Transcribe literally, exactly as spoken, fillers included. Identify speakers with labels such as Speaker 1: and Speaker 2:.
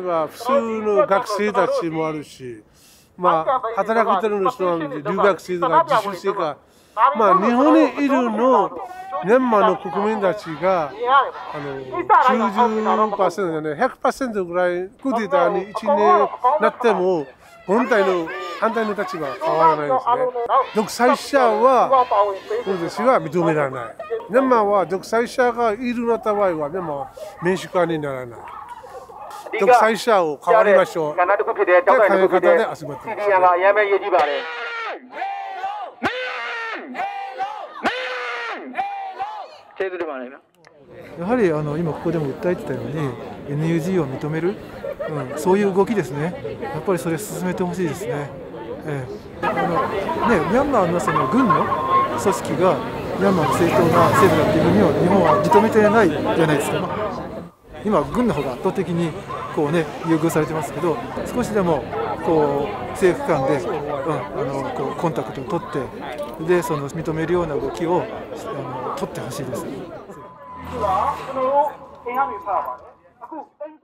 Speaker 1: えば普通の学生たちもあるし、まあ、働き手の人なんで留学生とか実習生か、まあ、日本にいるのミャンマーの国民たちがあのきゅうじゅっパーセントじゃないひゃくパーセントぐらいクーデターにいちねんなっても本体の反対の立場は変わらないですね。独裁者は私は認められない。ミャンマーは独裁者がいるの場合はでも民主化にならない。独裁者を変わりましょう。で、考え方で集まってます、ね。
Speaker 2: やはりあの今ここでも訴えてたように エヌユージー を認める、うん、そういう動きですね。やっぱりそれ進めてほしいですね。ええ、あのねミャンマーのその軍の組織がミャンマーの正当な政府だっていうふうには日本は認めてないじゃないですか。今軍の方が圧倒的にこうね優遇されてますけど、少しでもこう政府間で、うん、あのこうコンタクトを取ってでその認めるような動きをあの取ってほしいです。